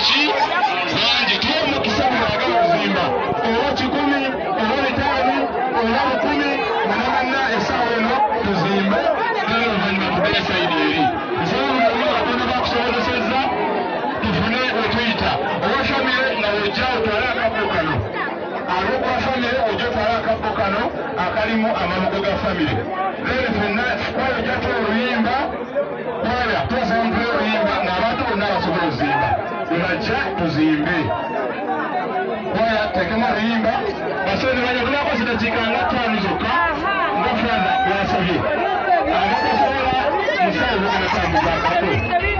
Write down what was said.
baki bangi tuwe omukisa bwagala okuzimba oba 10 oba 5 oba 10 nanamana essaawa eno tuzimbe n'oluvannyuma tugere sayidi eri nsonga Katonda bakusobozesezza tufune wetuyita oba famire nga wojja otwale akabbo kano alwokwa famire ojja otwale akabbo kano akalimu amabugo ga famire then fenna kwayojja twa oluyimba kwaya twasaba mutule oluyimba ng'abantu bonna basobola okuzimba webajja tuzimbe kwaya tekemu oluyimba basene banya tunakoze dakiika nga 5 zokka nga fana yasabye abakusobola musawo bogena tambuzakako